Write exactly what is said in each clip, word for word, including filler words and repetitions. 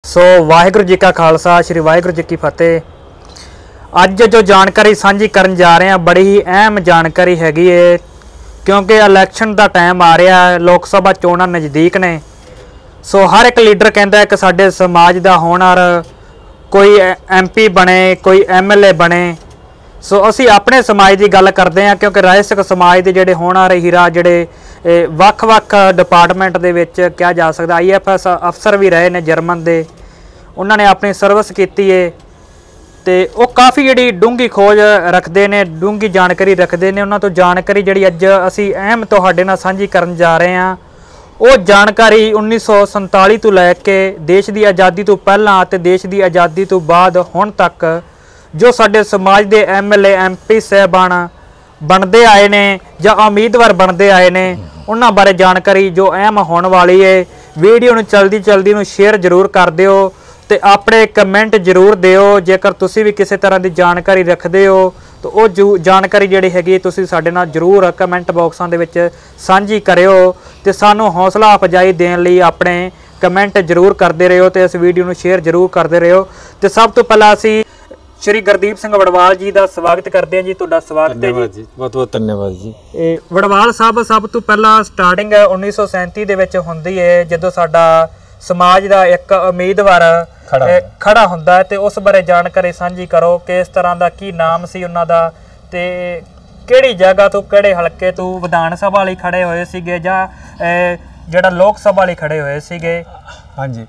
सो वाहिगुरू जी का खालसा श्री वाहिगुरू जी की फतेह। अज जो जानकारी साझी करन जा रहे हैं बड़ी ही अहम जानकारी हैगी है, क्योंकि इलैक्शन का टाइम आ रहा है, लोक सभा चोणां नज़दीक ने। सो हर एक लीडर कहता है कि साडे समाज का होनहार कोई एम पी बने, कोई एम एल ए बने। सो असी अपने समाज की गल करते हैं, क्योंकि राजसिक समाज के जोड़े होनहार हीरा जोड़े ਵੱਖ ਵੱਖ डिपार्टमेंट ਦੇ ਵਿੱਚ ਕਿਹਾ ਜਾ ਸਕਦਾ आई एफ एस अफसर भी रहे ने जर्मन ਦੇ, उन्होंने अपनी सर्विस की है। तो वो काफ़ी जी डूंगी खोज रखते हैं, डूंगी जानकारी रखते हैं। उन्होंने तो जानकारी जी अज असी अहम तुहाडे नाल सांझी करन जा रहे हैं। वो जानकारी उन्नीस सौ संताली तो लैके देश की आज़ादी तो पहला ते देश की आज़ादी तो बाद हुण तक जो साडे समाज के M L A M P साहबान बनते आए ने या उम्मीदवार बनते आए ने, उन्होंने बारे जानकारी जो अहम होने वाली है। वीडियो नूं जल्दी जल्दी नूं शेयर जरूर कर दिओ ते अपने कमेंट जरूर दिओ। जेकर तुसी भी किसी तरह की जानकारी रखते हो तो वो जो जानकारी जिहड़ी हैगी तुसी साडे नाल जरूर कमेंट बॉक्सां दे विच सांझी करिओ ते सानूं हौसला अफजाई देण लई अपने कमेंट जरूर करते रहिओ ते इस वीडियो नूं शेयर जरूर करते रहिओ। ते सब तो पहला असी श्री गुरदीप सिंह वड़वाल जी का स्वागत करते हैं जी। तुहाडा स्वागत है जी, बहुत बहुत धन्यवाद जी। वड़वाल साहब, सब तो पहला स्टार्टिंग उन्नीस सौ सैंती दे विच हुंदी है जदों साडा समाज का एक उम्मीदवार खड़ा हुंदा है, ते उस बारे जानकारी सांझी करो कि इस तरह का की नाम सी उन्हां दा ते किहड़ी जगह तो किहड़े हलके तो विधान सभा लई खड़े होए सीगे जां जिहड़ा लोक सभा लई खड़े होए सीगे। हाँ जी,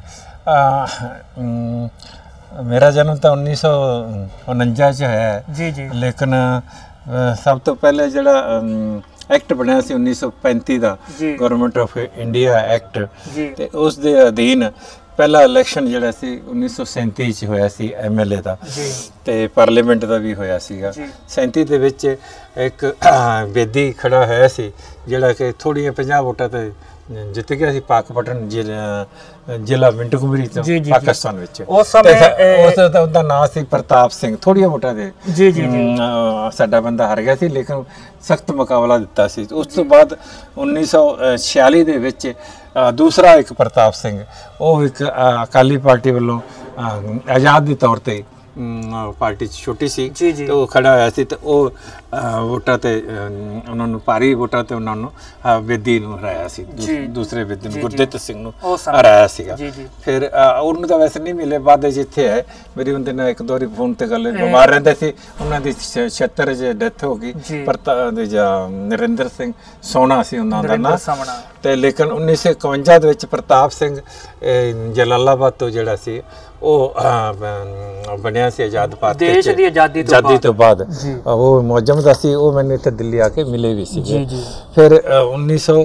मेरा जन्म तो उन्नीस सौ उनंजा च है जी जी, लेकिन सब तो पहले जिहड़ा एक्ट बनया सी उन्नीस सौ पैंती का गवर्नमेंट ऑफ इंडिया एक्ट, ते उस दे अधीन पहला इलैक्शन जिहड़ा सी उन्नीस सौ सैंती च होया सी एम एल ए का ते पार्लीमेंट का भी होया सीगा। सैंती दे विच एक बेदी खड़ा होया सी जिहड़ा कि थोड़ियां पचास वोटां ते जित गया सी पाकपटन जिला मिंटू कुमरी तो पाकिस्तान विच। उस दा नाम सी प्रताप सिंह, थोड़िया वोटां दे जी जी साडा बंदा हार गया सी, लेकिन सख्त मुकाबला दिता सी। उस तो बाद उन्नीस सौ छियाली दे विच दूसरा एक प्रताप सिंह, वो एक अकाली पार्टी वालों आज़ाद के तौर पर पार्टी छोटी सी तो वो खड़ा होया सी, तो वो वोटां ते उन्होंने भारी वोटां ते उन्होंने बेदी नूं हराया सी, दूसरे बेदी नूं गुरदित सिंह नूं हराया सीगा। फिर उन्होंने तो वैसे नहीं मिले, बाद जिथे है मेरी उनके नाल एक दो बारी फोन ते गल, बीमार रहंदे सी, उन्हां दी छिहत्तर च डेथ हो गई। परता नरेंद्र सिंह सोना सी उन्हां दा नाम ते, लेकिन उन्नीस सौ इकवंजा दे विच प्रताप सिंह जलालाबाद तो जिहड़ा सी वो बनया सी आज़ाद भारत देश दी आज़ादी तो बाद, वो मौजम दा सी, वो मैंने इत्थे दिल्ली आके मिले भी सी। फिर उन्नीस सौ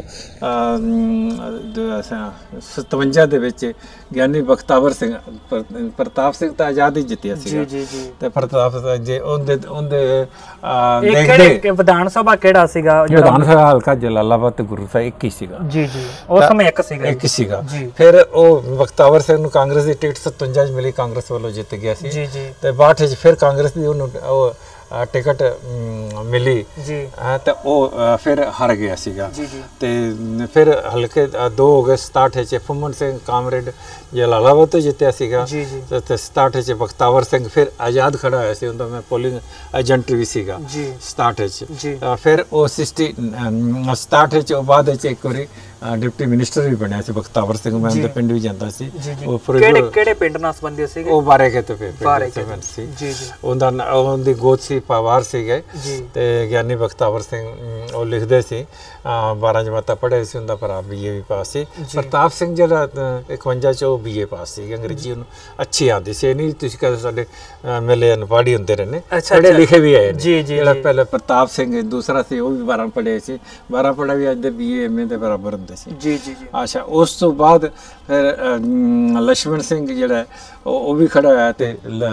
सतवंजा दे विच ज्ञानी बख्तावर सिंह, प्रताप सिंह तो आज़ाद ही जितया सी ते प्रताप जे उनदे उनदे देखदे विधान सभा किहड़ा सीगा, विधान सभा हलका जलालाबाद ते गुरु ਸਾਹਿਬ एक ही सीगा जी जी, उस समय एक सीगा एक ही सीगा। फिर वो बख्तावर सिंह नूं कांग्रेस दी टिकट सतवंजा मिली, कांग्रेस वालों जित गया सी ते बाहठ च फिर कांग्रेस दी उन्होंने टिकट मिली तो वो फिर हार गया सीगा। ते फिर हल्के दो हो गए, सताहठ च फुमन सिंह कामरेड जलालाबाद तो जितया सीगा ते सताहठ च बख्तावर सिंह फिर आज़ाद खड़ा होया सी, उनदा मैं पोलिंग एजेंट भी सीगा सताहठ च। फिर वो सिक्सटी सताहठ च बाद च एक बारी डिप्टी मिनिस्टर भी बनया सी बख्तावर सिंह, मैं उनके पिंड भी जाता सी। वो किहड़े किहड़े पिंड नाल संबंधित सीगे, वो बारे के तो फिर संबंध सी जी जी, उनदा उनदी गोद सी पवार सीगे ते ज्ञानी बख्तावर सिंह वो लिखदे सी, बारह जमाता पढ़े सी, उनदा भरा बी ए भी पास सी। प्रताप सिंह जिहड़ा इकवंजा च वो बी ए पास सी, अंग्रेजी उन्होंने अच्छी आती सी, नहीं तुसीं कदे साडे मेले अनपढ़ ही हुंदे रहने, पढ़े लिखे भी आए जी जी। जिहड़ा पहले प्रताप सिंह दूसरा सी वो भी बारह पढ़े सी, बारह पढ़ा भी अज दे बी ए एम ए दे बराबर हुंदे सी जी जी। अच्छा, उस तो बाद फिर लक्ष्मण सिंह जिहड़ा वो भी खड़ा होया ते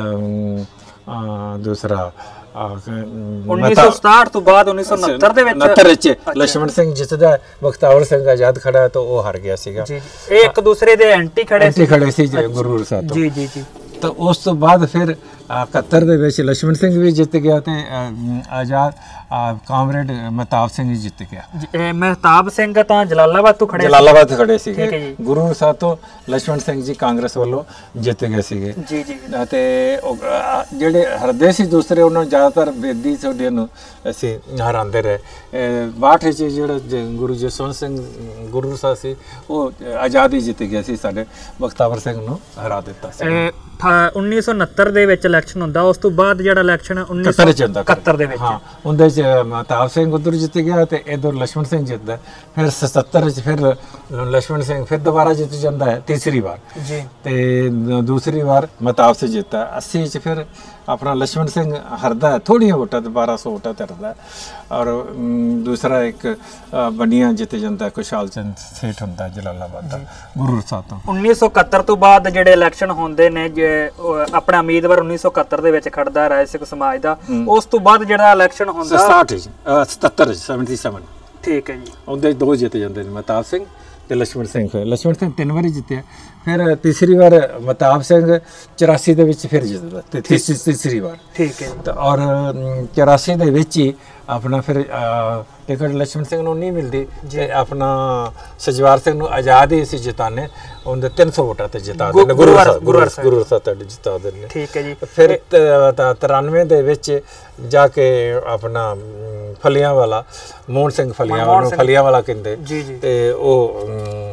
दूसरा उन्नीस सौ सताहठ तो बाद उन्नीस सौ उनहत्तर दे विच उनहत्तर विच लक्ष्मण सिंह जितदा, बख्तावर सिंह आज़ाद खड़ा तो वो हार गया सीगा। एक दूसरे दे एंटी खड़े एंटी खड़े सी गुरु साहब जी जी जी। तो उस तो बाद फिर ਇਕਹੱਤਰ ਦੇ ਵਿੱਚ ਲక్ష్మణ ਸਿੰਘ ਵੀ ਜਿੱਤ ਗਿਆ ਤੇ ਆਜ਼ਾਦ ਕਾਮਰੇਡ ਮਹਿਤਾਬ ਸਿੰਘ ਵੀ ਜਿੱਤ ਗਿਆ। ਇਹ ਮਹਿਤਾਬ ਸਿੰਘ ਤਾਂ ਜਲਾਲਾਬਾਦ ਤੋਂ ਖੜੇ ਜਲਾਲਾਬਾਦ ਤੋਂ ਖੜੇ ਸੀਗੇ। ਗੁਰੂ ਸਾਹਿਬ ਤੋਂ ਲక్ష్మణ ਸਿੰਘ ਜੀ ਕਾਂਗਰਸ ਵੱਲੋਂ ਜਿੱਤ ਗਏ ਸੀਗੇ ਜੀ ਜੀ। ਤੇ ਜਿਹੜੇ ਹਰਦੇ ਸੀ ਦੂਸਰੇ ਉਹਨਾਂ ਨੂੰ ਜ਼ਿਆਦਾਤਰ ਬੇਦੀ ਛੋੜਿਆਂ ਨੂੰ ਅਸੀਂ ਹਰਾਉਂਦੇ ਰਹੇ। ਬਾਹਠ ਵਿੱਚ ਜਿਹੜਾ ਗੁਰੂ ਜਸਵੰਤ ਸਿੰਘ ਗੁਰੂ ਸਾਹਿਬ ਸੀ ਉਹ ਆਜ਼ਾਦੀ ਜਿੱਤ ਗਿਆ ਸੀ, ਸਾਡੇ ਬਖਤਾਵਰ ਸਿੰਘ ਨੂੰ ਹਰਾ ਦਿੱਤਾ ਸੀ। ਉੱਨੀ ਸੌ ਉਨੱਤਰ ਦੇ ਵਿੱਚ ਇਲੈਕਸ਼ਨ ਹੁੰਦਾ, ਉਸ ਤੋਂ ਬਾਅਦ ਜਿਹੜਾ ਇਲੈਕਸ਼ਨ ਉੱਨੀ ਸੌ ਇਕਹੱਤਰ ਦੇ ਵਿੱਚ ਹਾਂ ਉਹਦੇ ਚ ਮਹਿਤਾਬ ਸਿੰਘ ਉਧਰ ਜਿੱਤ ਗਿਆ ਤੇ ਇਧਰ ਲక్ష్మణ ਸਿੰਘ ਜਿੱਤਦਾ। ਫਿਰ ਸਤੱਤਰ ਚ ਫਿਰ ਲక్ష్మణ ਸਿੰਘ ਫਿਰ ਦੁਬਾਰਾ ਜਿੱਤ ਜਾਂਦਾ ਹੈ ਤੀਸਰੀ ਵਾਰ ਜੀ ਤੇ ਦੂਸਰੀ ਵਾਰ ਮਹਿਤਾਬ ਸਿੰਘ ਜਿੱਤਦਾ। ਅੱਸੀ ਚ ਫਿਰ ਆਪਣਾ ਲక్ష్మణ ਸਿੰਘ ਹਰਦਾ ਹੈ, ਥੋੜੀਆਂ ਵੋਟਾਂ ਤੇ ਬਾਰਾਂ ਸੌ ਵੋਟਾਂ ਤੇ ਹਰਦਾ ਔਰ ਦੂਸਰਾ ਇੱਕ ਬੰਡੀਆਂ ਜਿੱਤ ਜਾਂਦਾ ਖੁਸ਼ਹਾਲ ਚੰਦ ਸੇਠ ਹੁੰਦਾ ਜਲਾਲਾਬਾਦ ਦਾ ਗੁਰੂ ਸਾਹਿਬ ਤੋਂ। ਉੱਨੀ ਸੌ ਇਕਹੱਤਰ ਤੋਂ ਬਾਅਦ ਜਿਹੜੇ ਇਲੈਕਸ਼ਨ ਹੁੰਦੇ ਨੇ ਜੇ ਆਪਣਾ ਉਮੀਦਵਾਰ ਉੱਨੀ ਸੌ ਇਕਹੱਤਰ ਦੇ ਵਿੱਚ ਖੜਦਾ ਰਾਏ ਸਿੱਖ ਸਮਾਜ ਦਾ, ਉਸ ਤੋਂ ਬਾਅਦ ਜਿਹੜਾ ਇਲੈਕਸ਼ਨ ਹੁੰਦਾ ਸਤਾਹਠ ਸਤੱਤਰ ਸਤੱਤਰ ਠੀਕ ਹੈ ਜੀ, ਉਹਦੇ ਦੋ ਜਿੱਤ ਜਾਂਦੇ ਨੇ ਮਹਿਤਾਬ ਸਿੰਘ ਤੇ ਲక్ష్మణ ਸਿੰਘ। ਲక్ష్మణ ਸਿੰਘ ਤਿੰਨ ਵਾਰੀ ਜਿੱਤਿਆ, ਫਿਰ ਤੀਸਰੀ ਵਾਰ ਮਹਿਤਾਬ ਸਿੰਘ ਚੁਰਾਸੀ ਦੇ ਵਿੱਚ ਫਿਰ ਜਿੱਤਦਾ ਤੇ ਤੀਸਰੀ ਵਾਰ ਠੀਕ ਹੈ। ਔਰ ਚੁਰਾਸੀ ਦੇ ਵਿੱਚ ਹੀ ਆਪਣਾ ਫਿਰ ਟਿਕਟ ਲక్ష్మణ ਸਿੰਘ ਨੂੰ ਨਹੀਂ ਮਿਲਦੀ ਜੇ ਆਪਣਾ ਸਜਵਾਰ ਸਿੰਘ ਨੂੰ ਆਜ਼ਾਦ ਹੀ ਅਸੀਂ ਜਿਤਾਨੇ ਉਹਦੇ ਤਿੰਨ ਸੌ ਵੋਟਾਂ ਤੇ ਜਿਤਾ ਦਿੰਦੇ ਗੁਰੂ ਗੁਰੂ ਗੁਰੂ ਸਾਹਿਬ ਤੁਹਾਡੇ ਜਿਤਾ ਦਿੰਦੇ ਠੀਕ ਹੈ ਜੀ। ਫਿਰ ਤਰਾਨਵੇਂ ਦੇ ਵਿੱਚ ਜਾ ਕੇ ਆਪਣਾ ਫਲੀਆਂ ਵਾਲਾ ਮੋਹਨ ਸਿੰਘ ਫਲੀਆਂ ਵਾਲਾ ਫਲੀਆਂ ਵਾਲਾ ਕਹਿੰਦੇ ਤੇ ਉਹ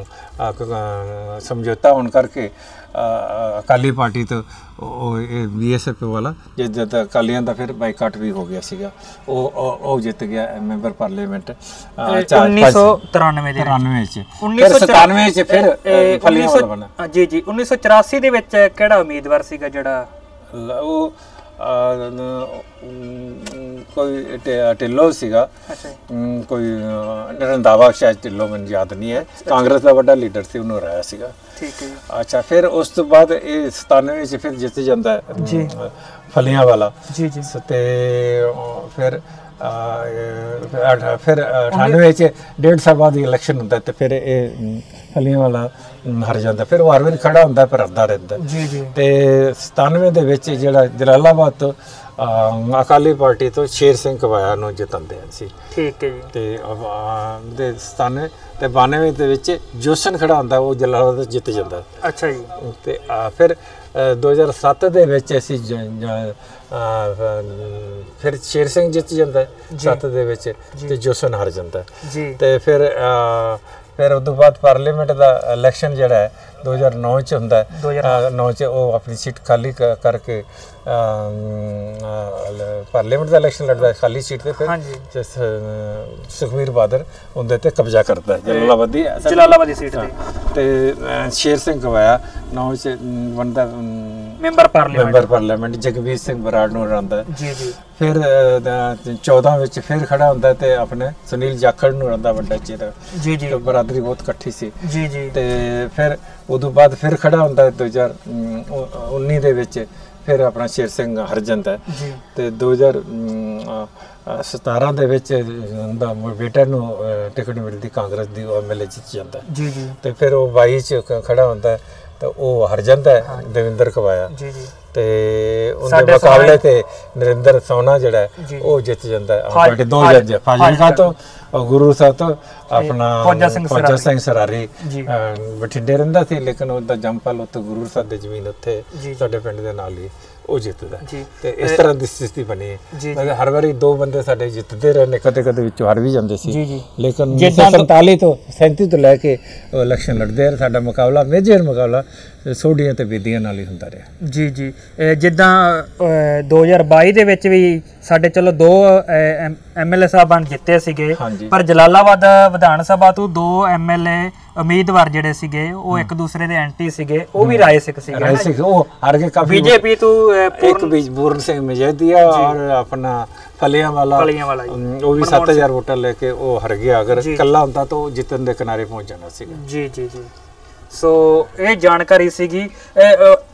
ਸਮਝੌਤਾ ਹੋਣ ਕਰਕੇ ਅਕਾਲੀ ਪਾਰਟੀ ਤੋਂ ਉਹ ਬੀਐਸਐਫ ਵਾਲਾ ਜਦ ਅਕਾਲੀਆਂ ਦਾ ਫਿਰ ਬਾਈਕਾਟ ਵੀ ਹੋ ਗਿਆ ਸੀਗਾ, ਉਹ ਉਹ ਜਿੱਤ ਗਿਆ ਮੈਂਬਰ ਪਾਰਲੀਮੈਂਟ ਉੱਨੀ ਸੌ ਤਰਾਨਵੇਂ ਦੇ ਤਰਾਨਵੇਂ ਚ। ਫਿਰ ਸਤਾਨਵੇਂ ਚ ਫਿਰ ਫਲੀਆਂ ਵਾਲਾ ਬਣਾ ਜੀ ਜੀ। ਉੱਨੀ ਸੌ ਚੁਰਾਸੀ ਦੇ ਵਿੱਚ ਕਿਹੜਾ ਉਮੀਦਵਾਰ ਸੀਗਾ ਜਿਹੜਾ ਉਹ ਕੋਈ ਢਿੱਲੋਂ ਸੀਗਾ, ਕੋਈ ਰੰਧਾਵਾ ਸ਼ਾਇਦ ਢਿੱਲੋਂ ਮੈਨੂੰ ਯਾਦ ਨਹੀਂ ਹੈ, ਕਾਂਗਰਸ ਦਾ ਵੱਡਾ ਲੀਡਰ ਸੀ ਉਹਨੂੰ ਹਰਾਇਆ ਸੀਗਾ ਠੀਕ ਹੈ। ਅੱਛਾ ਫਿਰ ਉਸ ਤੋਂ ਬਾਅਦ ਇਹ ਸਤਾਨਵੇਂ ਚ ਫਿਰ ਜਿੱਤ ਜਾਂਦਾ ਹੈ ਜੀ ਫਲੀਆਂ ਵਾਲਾ ਜੀ ਜੀ ਤੇ ਫਿਰ ਫਿਰ ਅਠਾਨਵੇਂ ਚ ਡੇਢ ਸਾਲ ਬਾਅਦ ਇਲੈਕਸ਼ਨ ਹੁੰਦਾ ਤੇ ਫਿਰ ਇਹ ਫਲੀਆਂ ਵਾਲਾ ਹਰ ਜਾਂਦਾ, ਫਿਰ ਉਹ ਹਰ ਵਾਰ ਖੜਾ ਹੁੰਦਾ ਪਰ ਹਰਦਾ ਰਹਿੰਦਾ ਜੀ ਜੀ। ਤੇ ਸਤਾਨਵੇਂ ਦੇ ਵਿੱਚ ਜਿਹੜਾ ਜਲਾਲਾਬਾਦ ਤੋਂ ਅਕਾਲੀ ਪਾਰਟੀ ਤੋਂ ਸ਼ੇਰ ਸਿੰਘ ਕਵਾਇਆ ਨੂੰ ਜਿਤਾਉਂਦੇ ਸੀ ਠੀਕ ਹੈ ਜੀ। ਤੇ ਦੇ ਸਤਾਨਵੇਂ ਤੇ ਬਾਨਵੇਂ ਦੇ ਵਿੱਚ ਜੋਸ਼ਨ ਖੜਾ ਹੁੰਦਾ, ਉਹ ਜਲਾਲਾਬਾਦ ਜਿੱਤ ਜਾਂਦਾ ਅੱਛਾ ਜੀ। ਤੇ ਫਿਰ ਦੋ ਹਜ਼ਾਰ ਸੱਤ ਦੇ ਵਿੱਚ ਅਸੀਂ ਫਿਰ ਸ਼ੇਰ ਸਿੰਘ ਜਿੱਤ ਜਾਂਦਾ ਸੱਤ ਦੇ ਵਿੱਚ ਤੇ ਜੋਸ਼ਨ ਹਾਰ ਜਾਂਦਾ ਤੇ ਫਿਰ ਫਿਰ ਉਸ ਤੋਂ ਬਾਅਦ ਪਾਰਲੀਮੈਂਟ ਦਾ ਇਲੈਕਸ਼ਨ ਜਿਹੜਾ ਹੈ ਦੋ ਹਜ਼ਾਰ ਨੌ ਚ ਹੁੰਦਾ ਹੈ, ਨੌ ਚ ਉਹ ਆਪਣੀ ਸੀਟ ਖਾਲੀ ਕਰਕੇ ਪਾਰਲੀਮੈਂਟ ਦਾ ਇਲੈਕਸ਼ਨ ਲੜਦਾ ਖਾਲੀ ਸੀਟ ਤੇ, ਫਿਰ ਸੁਖਬੀਰ ਬਾਦਲ ਉਹਦੇ ਤੇ ਕਬਜ਼ਾ ਕਰਦਾ ਹੈ ਜਲਾਲਾਬਾਦੀ ਜਲਾਲਾਬਾਦੀ ਸੀਟ ਤੇ ਸ਼ੇਰ ਸਿੰਘ ਕਵਾਇਆ ਨੌ ਚ ਬਣਦਾ member parliament member parliament Jagvir Singh Brar ਨੂੰ ਹਰਾਉਂਦਾ ਜੀ ਜੀ। ਫਿਰ ਚੌਦਾਂ ਵਿੱਚ ਫਿਰ ਖੜਾ ਹੁੰਦਾ ਤੇ ਆਪਣੇ ਸੁਨੀਲ ਜਾਖੜ ਨੂੰ ਹਰਾਉਂਦਾ ਵੱਡਾ ਚਿਹਰਾ ਜੀ ਜੀ, ਬਰਾਦਰੀ ਬਹੁਤ ਇਕੱਠੀ ਸੀ ਜੀ ਜੀ। ਤੇ ਫਿਰ ਉਦੋਂ ਬਾਅਦ ਫਿਰ ਖੜਾ ਹੁੰਦਾ ਦੋ ਹਜ਼ਾਰ ਉੱਨੀ ਦੇ ਵਿੱਚ ਫਿਰ ਆਪਣਾ ਸ਼ੇਰ ਸਿੰਘ ਹਰ ਜਾਂਦਾ ਜੀ। ਤੇ ਦੋ ਹਜ਼ਾਰ ਸਤਾਰਾਂ ਦੇ ਵਿੱਚ ਦਾ ਬੇਟਾ ਨੂੰ ਟਿਕਟ ਮਿਲਦੀ ਕਾਂਗਰਸ ਦੀ, ਉਹ ਐਮਐਲਏ ਜਿੱਤ ਜਾਂਦਾ ਜੀ ਜੀ। ਤੇ ਫਿਰ ਉਹ ਬਾਈ ਚ ਖੜਾ ਹੁੰਦਾ ਤਾਂ ਉਹ ਹਰ ਜਾਂਦਾ ਹੈ ਦੇਵਿੰਦਰ ਕਵਾਇਆ ਜੀ ਜੀ। ਤੇ ਉਹਦੇ ਮੁਕਾਬਲੇ ਤੇ ਨਰਿੰਦਰ ਸੋਨਾ ਜਿਹੜਾ ਉਹ ਜਿੱਤ ਜਾਂਦਾ ਹੈ ਪਾਰਟੀ ਦੋ ਹਜ਼ਾਰ ਫਾਜ਼ਿਲਕਾ ਤੋਂ ਗੁਰੂ ਸਾਹਿਬ ਤੋਂ ਆਪਣਾ ਫੌਜਾ ਸਿੰਘ ਸਰਾਰੀ ਬਠਿੰਡੇ ਰਹਿੰਦਾ ਸੀ, ਲੇਕਿਨ ਉਹਦਾ ਜੰਪਲ ਉੱਥੇ ਗੁਰੂ ਸਾਹਿਬ ਦੀ ਜ਼ਮੀਨ ਉੱਥੇ ਸਾਡੇ ਪਿੰਡ ਦੇ ਨਾਲ ਹੀ ਉਹ ਜਿੱਤਦਾ ਤੇ ਇਸ ਤਰ੍ਹਾਂ ਦੀ ਸਥਿਤੀ ਬਣੀ ਹੈ। ਹਰ ਵਾਰੀ ਦੋ ਬੰਦੇ ਸਾਡੇ ਜਿੱਤਦੇ ਰਹੇ ਨੇ, ਕਦੇ ਕਦੇ ਵਿੱਚੋਂ ਹਾਰ ਵੀ ਜਾਂਦੇ ਸੀ, ਲੇਕਿਨ ਉੱਨੀ ਸੌ ਸੰਤਾਲੀ ਤੋਂ ਸੈਂਤੀ ਤੋਂ ਲੈ ਕੇ ਇਲੈਕਸ਼ਨ ਲੜਦੇ ਰਹੇ। ਸਾਡਾ ਮੁਕਾਬਲਾ ਮੇਜਰ ਮੁਕਾਬਲਾ ਸੋਢੀਆਂ ਤੇ ਬੇਦੀਆਂ ਨਾਲ ਹੀ ਹੁੰਦਾ ਰਿਹਾ ਜੀ ਜੀ। ਜਿੱਦਾਂ ਦੋ ਹਜ਼ਾਰ ਬਾਈ ਦੇ ਵਿੱਚ ਵੀ ਸਾਡੇ ਚਲੋ ਦੋ ਐਮਐਲਏ ਸਾਹਿਬਾਨ ਜਿੱਤੇ ਸੀਗੇ, ਪਰ ਜਲਾਲਾਬਾਦ ਵਿਧਾਨ ਸਭਾ ਤੋਂ ਦੋ ਐਮਐਲਏ ਉਮੀਦਵਾਰ ਜਿਹੜੇ ਸੀਗੇ ਉਹ ਇੱਕ ਦੂਸਰੇ ਦੇ ਐਂਟੀ ਸੀਗੇ, ਉਹ ਵੀ ਰਾਏ ਸਿੱਖ ਸੀਗੇ ਰਾਏ ਸਿੱਖ ਉਹ ਹਾਰ ਕੇ ਕਾਫੀ ਬੀਜੇਪੀ ਤੋਂ ਇੱਕ ਪੂਰਨ ਸਿੰਘ ਮਜੀਠੀਆ ਔਰ ਆਪਣਾ ਫਲੀਆਂ ਵਾਲਾ ਉਹ ਵੀ ਸੱਤ ਹਜ਼ਾਰ ਵੋਟਾਂ ਲੈ ਕੇ ਉਹ ਹਰ ਗਿਆ। ਅਗਰ ਇਕੱਲਾ ਹੁੰਦਾ ਤਾਂ ਉਹ ਜਿੱਤਣ ਦੇ ਕਿਨਾਰੇ ਪਹੁੰਚ ਜਾਣਾ ਸੀਗਾ ਜੀ ਜੀ ਜੀ। ਸੋ ਇਹ ਜਾਣਕਾਰੀ ਸੀਗੀ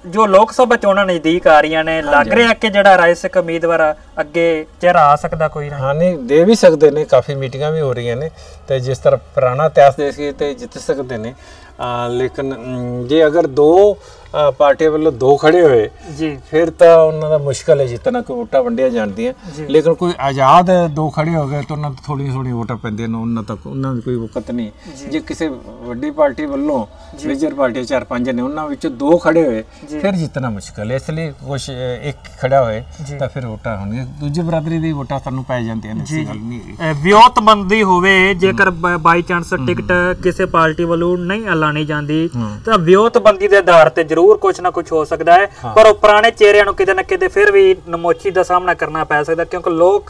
ਜੋ ਲੋਕ ਸਭਾ ਚੋਣਾਂ ਨਜ਼ਦੀਕ ਆ ਰਹੀਆਂ ਨੇ, ਲੱਗ ਰਿਹਾ ਕਿ ਜਿਹੜਾ ਰਾਏ ਸਿੱਖ ਉਮੀਦਵਾਰ ਅੱਗੇ ਚਿਹਰਾ ਆ ਸਕਦਾ ਕੋਈ ਨਾ? ਹਾਂ, ਨਹੀਂ ਦੇ ਵੀ ਸਕਦੇ ਨੇ, ਕਾਫੀ ਮੀਟਿੰਗਾਂ ਵੀ ਹੋ ਰਹੀਆਂ ਨੇ ਤੇ ਜਿਸ ਤਰ੍ਹਾਂ ਪੁਰਾਣਾ ਇਤਿਹਾਸ ਦੇਖ ਕੇ ਤੇ ਜਿੱਤ ਸਕਦੇ ਨੇ। ਲੇਕਿਨ ਜੇ ਅਗਰ ਦੋ ਪਾਰਟੀਆਂ ਵੱਲੋਂ ਦੋ ਖੜੇ ਹੋਏ ਜੀ ਫਿਰ ਤਾਂ ਉਹਨਾਂ ਦਾ ਮੁਸ਼ਕਲ ਹੈ ਜਿੱਤਣਾ, ਕੋਈ ਵੋਟਾਂ ਵੰਡੀਆਂ ਜਾਂਦੀਆਂ। ਲੇਕਿਨ ਕੋਈ ਆਜ਼ਾਦ ਦੋ ਖੜੇ ਹੋ ਗਏ ਤਾਂ ਉਹਨਾਂ ਤੋਂ ਥੋੜ੍ਹੀਆਂ ਥੋੜ੍ਹੀਆਂ ਵੋਟਾਂ ਪੈਂਦੀਆਂ ਨੇ, ਉਹਨਾਂ ਤੱਕ ਉਹਨਾਂ ਦੀ ਕੋਈ ਵਕਤ ਨਹੀਂ। ਜੇ ਕਿਸੇ ਵੱਡੀ ਪਾਰਟੀ ਵੱਲੋਂ ਮੇਜਰ ਪਾਰਟੀਆਂ ਚਾਰ ਪੰਜ ਨੇ, ਉਹਨਾਂ ਵਿੱਚੋਂ ਦੋ ਖੜੇ ਹੋਏ ਫਿਰ ਜਿੱਤਣਾ ਮੁਸ਼ਕਲ ਹੈ। ਇਸ ਲਈ ਕੁਛ ਇੱਕ ਖੜਾ ਹੋਏ ਤਾਂ ਫਿਰ ਵੋਟਾਂ ਹੋਣਗੀਆਂ, ਦੂਜੀ ਬਰਾਦਰੀ ਦੀ ਵੋਟਾਂ ਸਾਨੂੰ ਪੈ ਜਾਂਦੀਆਂ ਨੇ। ਐਸੀ ਗੱਲ ਨਹੀਂ। ਵਿਉਂਤਬੰਦੀ ਹੋਵੇ, ਜੇਕਰ ਬਾਈ ਚਾਂਸ ਟਿਕਟ ਕਿਸੇ ਪਾਰਟੀ ਵੱਲੋਂ ਨਹੀਂ ਐਲਾਨੀ ਜਾਂਦੀ ਤਾਂ ਵਿਉਂਤਬੰਦੀ ਦੇ ਆਧਾਰ ਤੇ ਜ਼ਰੂਰ ਕੁਛ ਨਾ ਕੁਛ ਹੋ ਸਕਦਾ ਹੈ, ਪਰ ਉਹ ਪੁਰਾਣੇ ਚਿਹਰਿਆਂ ਨੂੰ ਕਿਤੇ ਨਾ ਕਿਤੇ ਫਿਰ ਵੀ ਨਮੋਚੀ ਦਾ ਸਾਹਮਣਾ ਕਰਨਾ ਪੈ ਸਕਦਾ, ਕਿਉਂਕਿ ਲੋਕ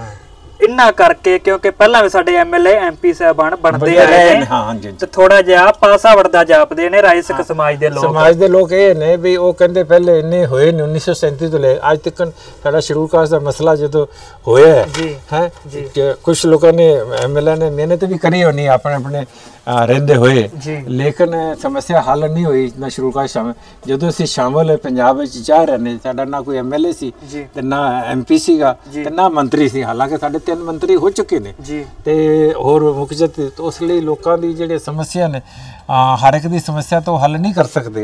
ਇੰਨਾ ਕਰਕੇ, ਕਿਉਂਕਿ ਪਹਿਲਾਂ ਵੀ ਸਾਡੇ ਐਮਐਲਏ ਐਮਪੀ ਸਾਹਿਬਾਨ ਬਣਦੇ ਰਹੇ ਨੇ ਤੇ ਥੋੜਾ ਜਿਹਾ ਪਾਸਾ ਵੜਦਾ ਜਾਪਦੇ ਨੇ ਰਾਏ ਸਿੱਖ ਸਮਾਜ ਦੇ ਲੋਕ। ਸਮਾਜ ਦੇ ਲੋਕ ਇਹ ਨੇ ਵੀ ਉਹ ਕਹਿੰਦੇ ਪਹਿਲੇ ਇੰਨੇ ਹੋਏ ਨੇ ਉੱਨੀ ਸੌ ਸੈਂਤੀ ਤੋਂ ਲੈ ਅੱਜ ਤੱਕ ਸਾਡਾ ਸ਼ਡਿਊਲ ਕਾਸਟ ਦਾ ਮਸਲਾ ਜਦੋਂ ਹੋਇਆ ਹੈ, ਕੁਝ ਲੋਕਾਂ ਨੇ ਐਮਐਲਏ ਨੇ ਮਿਹਨਤ ਵੀ ਕਰੀ ਹੋਣੀ ਆਪਣੇ ਆਪਣੇ ਰਹਿੰਦੇ ਹੋਏ, ਲੇਕਿਨ ਸਮੱਸਿਆ ਹੱਲ ਨਹੀਂ ਹੋਈ ਨਾ ਸ਼ੁਰੂ ਕਾ ਸ਼ਾਮਲ। ਜਦੋਂ ਅਸੀਂ ਸ਼ਾਮਲ ਪੰਜਾਬ ਵਿੱਚ ਜਾ ਰਹੇ ਨੇ, ਸਾਡਾ ਨਾ ਕੋਈ ਐਮਐਲਏ ਸੀ ਤੇ ਨਾ ਐਮਪੀ ਸੀਗਾ ਤੇ ਨਾ ਮੰਤਰੀ ਸੀ, ਹਾਲਾਂਕਿ ਸਾਡੇ ਤਿੰਨ ਮੰਤਰੀ ਹੋ ਚੁੱਕੇ ਨੇ ਤੇ ਹੋਰ ਮੁਖਜਤ। ਉਸ ਲਈ ਲੋਕਾਂ ਦੀ ਜਿਹੜੇ ਸਮੱਸਿਆ ਨੇ ਹਰ ਇੱਕ ਦੀ ਸਮੱਸਿਆ ਤੋਂ ਹੱਲ ਨਹੀਂ ਕਰ ਸਕਦੇ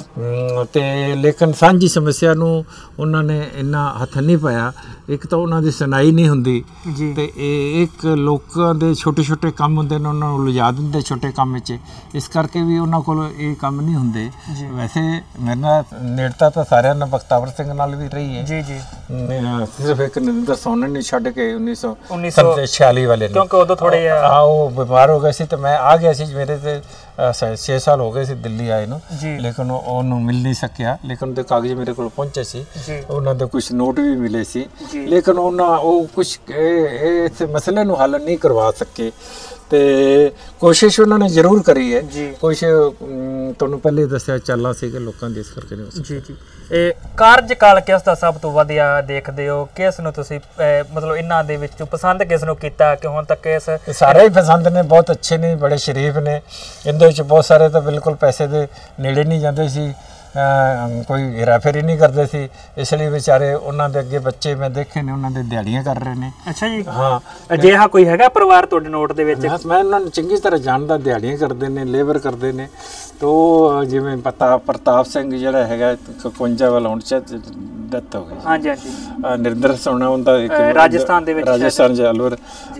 ਤੇ ਲੇਕਿਨ ਸਾਂਝੀ ਸਮੱਸਿਆ ਨੂੰ ਉਹਨਾਂ ਨੇ ਇੰਨਾ ਹੱਥ ਨਹੀਂ ਪਾਇਆ। ਇੱਕ ਤਾਂ ਉਹਨਾਂ ਦੀ ਸੁਣਾਈ ਨਹੀਂ ਹੁੰਦੀ ਤੇ ਇਹ ਇੱਕ ਲੋਕਾਂ ਦੇ ਛੋਟੇ ਛੋਟੇ ਕੰਮ ਹੁੰਦੇ ਨੇ, ਉਹਨਾਂ ਨੂੰ ਲਿਜਾ ਦਿੰਦੇ ਛੋਟੇ ਕੰਮ ਵਿੱਚ, ਇਸ ਕਰਕੇ ਵੀ ਉਹਨਾਂ ਕੋਲ ਇਹ ਕੰਮ ਨਹੀਂ ਹੁੰਦੇ। ਵੈਸੇ ਮੇਰੇ ਨਾਲ ਨੇੜਤਾ ਤਾਂ ਸਾਰਿਆਂ ਨਾਲ ਬਖਤਾਵਰ ਸਿੰਘ ਨਾਲ ਵੀ ਰਹੀ ਹੈ ਜੀ ਜੀ ਸਿਰਫ ਇੱਕ ਨਰਿੰਦਰ ਸੋਨਨ ਨੇ ਛੱਡ ਕੇ ਉੱਨੀ ਸੌ ਛਿਆਲੀ ਵਾਲੇ ਨੇ, ਕਿਉਂਕਿ ਉਦੋਂ ਥੋੜੇ ਆ ਉਹ ਬਿਮਾਰ ਹੋ ਗਏ ਸੀ ਤੇ ਮੈਂ ਆ ਗਿਆ ਸੀ। ਮੇਰੇ ਤੇ ਛੇ ਸਾਲ ਹੋ ਗਏ ਸੀ ਦਿੱਲੀ ਆਏ ਨੂੰ, ਲੇਕਿਨ ਉਹਨੂੰ ਮਿਲ ਨਹੀਂ ਸਕਿਆ। ਲੇਕਿਨ ਉਹਦੇ ਕਾਗਜ਼ ਮੇਰੇ ਕੋਲ ਪਹੁੰਚੇ ਸੀ, ਉਹਨਾਂ ਦੇ ਕੁਝ ਨੋਟ ਵੀ ਮਿਲੇ ਸੀ, ਲੇਕਿਨ ਉਹਨਾਂ ਉਹ ਕੁਝ ਇਸ ਮਸਲੇ ਨੂੰ ਹੱਲ ਨਹੀਂ ਕਰਵਾ ਸਕੇ ਤੇ ਕੋਸ਼ਿਸ਼ ਉਹਨਾਂ ਨੇ ਜ਼ਰੂਰ ਕਰੀ ਹੈ। ਕੁਛ ਤੁਹਾਨੂੰ ਪਹਿਲੇ ਦੱਸਿਆ ਚਾਲਾਂ ਸੀ ਕਿ ਲੋਕਾਂ ਦੀ, ਇਸ ਕਰਕੇ ਨਹੀਂ ਹੋ ਸਕਦਾ। ਜੀ ਜੀ ਇਹ ਕਾਰਜਕਾਲ ਕਿਸ ਦਾ ਸਭ ਤੋਂ ਵਧੀਆ ਦੇਖਦੇ ਹੋ? ਕਿਸ ਨੂੰ ਤੁਸੀਂ ਮਤਲਬ ਇਹਨਾਂ ਦੇ ਵਿੱਚੋਂ ਪਸੰਦ ਕਿਸ ਨੂੰ ਕੀਤਾ ਕਿ ਹੁਣ ਤੱਕ? ਇਸ ਸਾਰੇ ਹੀ ਪਸੰਦ ਨੇ, ਬਹੁਤ ਅੱਛੇ ਨੇ, ਬੜੇ ਸ਼ਰੀਫ ਨੇ। ਇਹਦੇ ਵਿੱਚ ਬਹੁਤ ਸਾਰੇ ਤਾਂ ਬਿਲਕੁਲ ਪੈਸੇ ਦੇ ਨੇੜੇ ਨਹੀਂ ਜਾਂਦੇ ਸੀ, ਕੋਈ ਹੇਰਾਫੇਰੀ ਨਹੀਂ ਕਰਦੇ ਸੀ, ਇਸ ਲਈ ਵਿਚਾਰੇ ਉਹਨਾਂ ਦੇ ਅੱਗੇ ਬੱਚੇ ਮੈਂ ਦੇਖੇ ਨੇ ਉਹਨਾਂ ਦੇ ਦਿਹਾੜੀਆਂ ਕਰ ਰਹੇ ਨੇ। ਅੱਛਾ ਜੀ, ਹਾਂ। ਅਜਿਹਾ ਕੋਈ ਹੈਗਾ ਪਰਿਵਾਰ ਤੁਹਾਡੇ ਨੋਟ ਦੇ ਵਿੱਚ? ਮੈਂ ਉਹਨਾਂ ਨੂੰ ਚੰਗੀ ਤਰ੍ਹਾਂ ਜਾਣਦਾ, ਦਿਹਾੜੀਆਂ ਕਰਦੇ ਨੇ, ਲੇਬਰ ਕਰਦੇ ਨੇ। ਤੋ ਜਿਵੇਂ ਪਤਾ ਪ੍ਰਤਾਪ ਸਿੰਘ ਜਿਹੜਾ ਹੈਗਾ ਇਕਵੰਜਾ ਵਾਲਾ ਹੁਣ ਚ ਡੈਥ ਹੋ ਗਈ। ਹਾਂਜੀ ਹਾਂਜੀ। ਨਰਿੰਦਰ ਸੋਨਾ ਹੁੰਦਾ ਇੱਕ ਰਾਜਸਥਾਨ ਦੇ ਵਿੱਚ, ਰਾਜਸਥਾਨ ਚ ਅਲਵਰ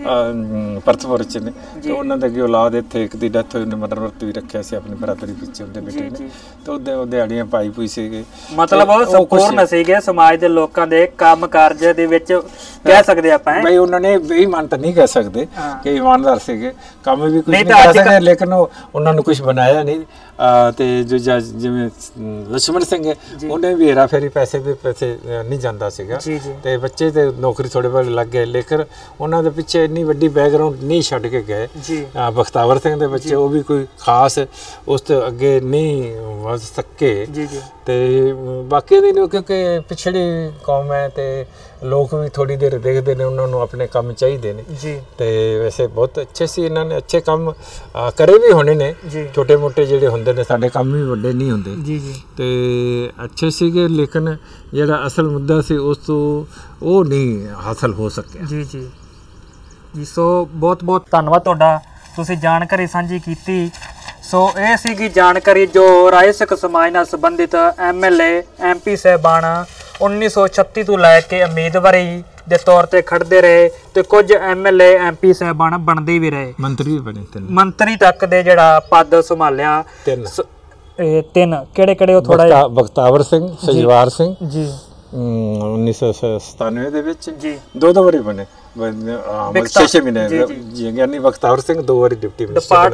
ਪਰਥਪੁਰ ਚ ਨੇ, ਤੇ ਉਹਨਾਂ ਦੇ ਅੱਗੇ ਔਲਾਦ ਇੱਥੇ ਇੱਕ ਦੀ ਡੈਥ ਹੋਈ, ਉਹਨੇ ਮਰਨ ਵਰਤ ਵੀ ਰੱਖਿਆ ਸੀ ਆਪਣੀ ਬਰਾਦਰੀ ਪਿੱਛੇ ਉਹਦੇ ਬੇਟੇ ਨੇ, ਤੇ ਉਹਦੇ ਉਹ ਦਿਹਾੜੀਆਂ ਪਾਈ ਪੂਈ ਸੀਗੇ। ਮਤਲਬ ਉਹ ਸੰਪੂਰਨ ਸੀਗੇ ਸਮਾਜ ਦੇ ਲੋਕਾਂ ਦੇ ਕੰਮ ਕਾਰਜ ਦੇ ਵਿੱਚ, ਕਹਿ ਸਕਦੇ ਆਪਾਂ ਬਈ ਉਹਨਾਂ ਨੇ ਬੇਈਮਾਨ ਤਾਂ ਨਹੀਂ ਕਹਿ ਸਕਦੇ ਕਿ ਇਮਾਨਦਾਰ ਸੀਗੇ, ਕੰਮ ਵੀ ਕੁਝ ਨਹੀਂ ਕਰ ਸਕਦੇ, ਲੇਕਿਨ ਉਹਨਾਂ ਨੂੰ ਕੁਝ ਬਣਾਇਆ ਨਹੀਂ। ਤੇ ਜੋ ਜਿਵੇਂ ਲਛਮਣ ਸਿੰਘ ਉਹਨੇ ਵੀ ਹੇਰਾ ਫੇਰੀ ਪੈਸੇ ਦੇ ਪੈਸੇ ਨਹੀਂ ਜਾਂਦਾ ਸੀਗਾ ਤੇ ਬੱਚੇ ਤੇ ਨੌਕਰੀ ਥੋੜੇ ਬਹੁਤ ਲੱਗ ਗਏ, ਲੇਕਿਨ ਉਹਨਾਂ ਦੇ ਪਿੱਛੇ ਇੰਨੀ ਵੱਡੀ ਬੈਕਗ੍ਰਾਉਂਡ ਨਹੀਂ ਛੱਡ ਕੇ ਗਏ। ਬਖਤਾਵਰ ਸਿੰਘ ਦੇ ਬੱਚੇ ਉਹ ਵੀ ਕੋਈ ਖਾਸ ਉਸ ਤੋਂ ਅੱਗੇ ਨਹੀਂ ਵਧ ਸਕੇ ਤੇ ਬਾਕੀ ਦੀ ਨੂੰ, ਕਿਉਂਕਿ ਪਿਛੜੀ ਕੌਮ ਹੈ ਤੇ ਲੋਕ ਵੀ ਥੋੜੀ ਦੇਰ ਦੇਖਦੇ ਨੇ, ਉਹਨਾਂ ਨੂੰ ਆਪਣੇ ਕੰਮ ਚਾਹੀਦੇ ਨੇ ਤੇ ਵੈਸੇ ਬਹੁਤ ਅੱਛੇ ਸੀ, ਇਹਨਾਂ ਨੇ ਅੱਛੇ ਕੰਮ ਕਰੇ ਵੀ ਹੋਣੇ ਨੇ। ਛੋਟੇ ਮੋਟੇ ਜਿਹੜੇ ਹੁੰਦੇ ਨੇ ਸਾਡੇ ਕੰਮ ਵੀ ਵੱਡੇ ਨਹੀਂ ਹੁੰਦੇ ਜੀ ਜੀ ਤੇ ਅੱਛੇ ਸੀਗੇ, ਲੇਕਿਨ ਜਿਹੜਾ ਅਸਲ ਮੁੱਦਾ ਸੀ ਉਸ ਤੋਂ ਉਹ ਨਹੀਂ ਹਾਸਲ ਹੋ ਸਕਿਆ। ਜੀ ਜੀ ਜੀ ਸੋ ਬਹੁਤ ਬਹੁਤ ਧੰਨਵਾਦ ਤੁਹਾਡਾ, ਤੁਸੀਂ ਜਾਣਕਾਰੀ ਸਾਂਝੀ ਕੀਤੀ। ਸੋ ਇਹ ਸੀਗੀ ਜਾਣਕਾਰੀ ਜੋ ਰਾਏ ਸਿੱਖ ਸਮਾਜ ਨਾਲ ਸੰਬੰਧਿਤ ਐਮਐਲਏ ਐਮਪੀ ਸਾਹਿਬਾਨ ਉੱਨੀ ਸੌ ਛੱਤੀ ਤੋਂ ਲੈ ਕੇ ਉਮੀਦਵਾਰੀ ਦੇ ਤੌਰ ਤੇ ਖੜਦੇ ਰਹੇ ਤੇ ਕੁਝ ਐਮਐਲਏ ਐਮਪੀ ਸਾਹਿਬਾਨ ਬਣਦੇ ਵੀ ਰਹੇ, ਮੰਤਰੀ ਵੀ ਬਣੇ, ਮੰਤਰੀ ਤੱਕ ਦੇ ਜਿਹੜਾ ਪਦ ਸੰਭਾਲਿਆ। ਤਿੰਨ ਇਹ ਤਿੰਨ ਕਿਹੜੇ ਕਿਹੜੇ? ਉਹ ਥੋੜਾ ਬਖਤਾਵਰ ਸਿੰਘ, ਸਜਵਾਰ ਸਿੰਘ ਜੀ ਉੱਨੀ ਸੌ ਸਤਾਨਵੇਂ ਦੇ ਵਿੱਚ ਜੀ ਦੋ ਦੋ ਵਾਰੀ ਬਣੇ, ਛੇ ਛੇ ਮਹੀਨੇ। ਗਿਆਨੀ ਬਖਤਾਵਰ ਸਿੰਘ ਦੋ ਵਾਰੀ ਡਿਪਟੀ ਮਿਨਿਸਟਰ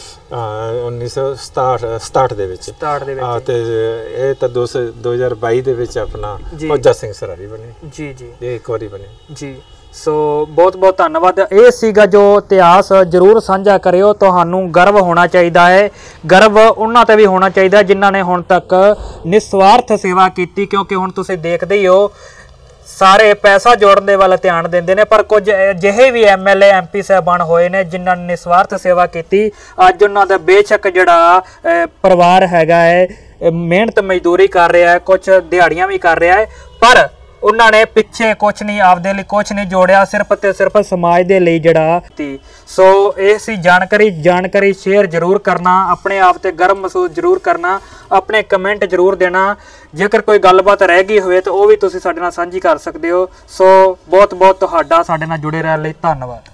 ਬਣੇ ਉੱਨੀ ਸੌ ਸਤਾਹਠ ਦੇ ਵਿੱਚ, ਤੇ ਇਹ ਤਾਂ ਦੋ ਹਜ਼ਾਰ ਬਾਈ ਦੇ ਵਿੱਚ ਆਪਣਾ ਫੌਜਾ ਸਿੰਘ ਸਰਾਰੀ ਬਣੇ ਜੀ ਜੀ, ਇਹ ਇੱਕ ਵਾਰੀ ਬਣੇ ਜੀ। ਸੋ ਬਹੁਤ ਬਹੁਤ ਧੰਨਵਾਦ। ਇਹ ਸੀਗਾ ਜੋ ਇਤਿਹਾਸ, ਜ਼ਰੂਰ ਸਾਂਝਾ ਕਰਿਓ। ਤੁਹਾਨੂੰ ਗਰਵ ਹੋਣਾ ਚਾਹੀਦਾ ਹੈ, ਗਰਵ ਉਹਨਾਂ ਤੇ ਵੀ ਹੋਣਾ ਚਾਹੀਦਾ ਜਿਨ੍ਹਾਂ ਨੇ ਹੁਣ ਤੱਕ ਨਿਸਵਾਰਥ ਸੇਵਾ ਕੀਤੀ, ਕਿਉਂਕਿ ਹੁਣ ਤੁਸੀਂ ਦੇਖਦੇ ਹੀ ਹੋ ਸਾਰੇ ਪੈਸਾ ਜੋੜਨ ਦੇ ਵੱਲ ਧਿਆਨ ਦਿੰਦੇ ਨੇ, ਪਰ ਕੁਝ ਅਜਿਹੇ ਵੀ ਐਮਐਲਏ ਐਮਪੀ ਸਾਹਿਬਾਨ ਹੋਏ ਨੇ ਜਿਨ੍ਹਾਂ ਨੇ ਨਿਸਵਾਰਥ ਸੇਵਾ ਕੀਤੀ। ਅੱਜ ਉਹਨਾਂ ਦਾ ਬੇਸ਼ੱਕ ਜਿਹੜਾ ਪਰਿਵਾਰ ਹੈਗਾ ਹੈ ਮਿਹਨਤ ਮਜ਼ਦੂਰੀ ਕਰ ਰਿਹਾ ਹੈ, ਕੁਝ ਦਿਹਾੜੀਆਂ ਵੀ ਕਰ ਰਿਹਾ ਹੈ, ਪਰ ਉਹਨਾਂ ਨੇ ਪਿੱਛੇ ਕੁਝ ਨਹੀਂ, ਆਪਦੇ ਲਈ ਕੁਝ ਨਹੀਂ ਜੋੜਿਆ, ਸਿਰਫ ਤੇ ਸਿਰਫ ਸਮਾਜ ਦੇ ਲਈ ਜਿਹੜਾ ਤੀ। ਸੋ ਇਹ ਸੀ ਜਾਣਕਾਰੀ ਜਾਣਕਾਰੀ ਸ਼ੇਅਰ ਜ਼ਰੂਰ ਕਰਨਾ, ਆਪਣੇ ਆਪ ਤੇ ਗਰਵ ਮਹਿਸੂਸ ਜ਼ਰੂਰ ਕਰਨਾ, ਆਪਣੇ ਕਮੈਂਟ ਜ਼ਰੂਰ ਦੇਣਾ। ਜੇਕਰ ਕੋਈ ਗੱਲਬਾਤ ਰਹਿ ਗਈ ਹੋਵੇ ਤਾਂ ਉਹ ਵੀ ਤੁਸੀਂ ਸਾਡੇ ਨਾਲ ਸਾਂਝੀ ਕਰ ਸਕਦੇ ਹੋ। ਸੋ ਬਹੁਤ ਬਹੁਤ ਤੁਹਾਡਾ ਸਾਡੇ ਨਾਲ ਜੁੜੇ ਰਹਿਣ ਲਈ ਧੰਨਵਾਦ।